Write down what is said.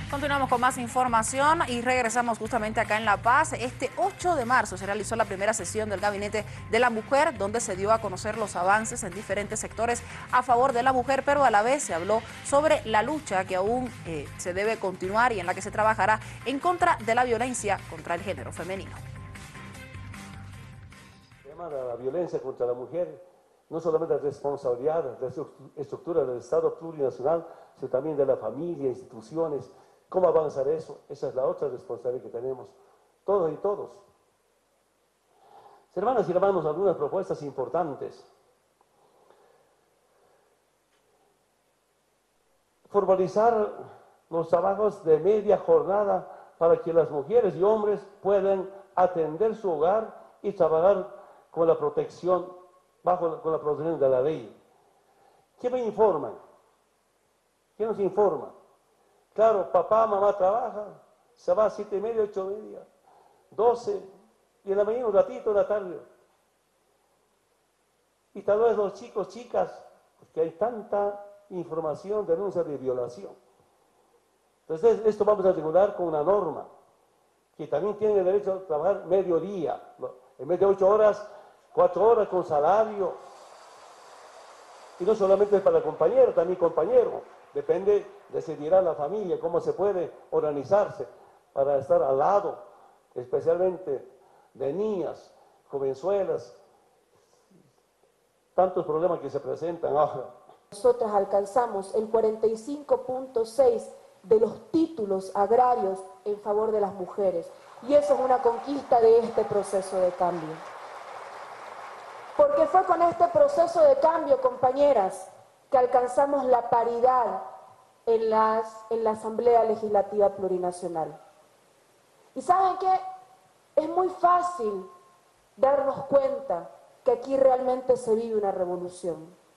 Continuamos con más información y regresamos justamente acá en La Paz. Este 8 de marzo se realizó la primera sesión del Gabinete de la Mujer, donde se dio a conocer los avances en diferentes sectores a favor de la mujer, pero a la vez se habló sobre la lucha que aún se debe continuar y en la que se trabajará en contra de la violencia contra el género femenino. El tema de la violencia contra la mujer no solamente es responsabilidad de la estructura del Estado plurinacional, sino también de la familia, instituciones. ¿Cómo avanzar eso? Esa es la otra responsabilidad que tenemos, todos y todos. Hermanas y hermanos, algunas propuestas importantes. Formalizar los trabajos de media jornada para que las mujeres y hombres puedan atender su hogar y trabajar con la protección, con la protección de la ley. ¿Qué me informan? ¿Qué nos informa? Claro, papá, mamá trabaja, se va a 7:30, 8:30, 12, y en la mañana un ratito, en la tarde. Y tal vez los chicos, chicas, porque hay tanta información, denuncia de violación. Entonces, esto vamos a regular con una norma, que también tienen el derecho a trabajar mediodía, en vez de 8 horas, 4 horas con salario. Y no solamente para el compañero, también compañero. Depende, decidirá la familia cómo se puede organizarse para estar al lado, especialmente de niñas, jovenzuelas, tantos problemas que se presentan ahora. Nosotros alcanzamos el 45.6 de los títulos agrarios en favor de las mujeres. Y eso es una conquista de este proceso de cambio. Porque fue con este proceso de cambio, compañeras, que alcanzamos la paridad en la Asamblea Legislativa Plurinacional. ¿Y saben qué? Es muy fácil darnos cuenta que aquí realmente se vive una revolución.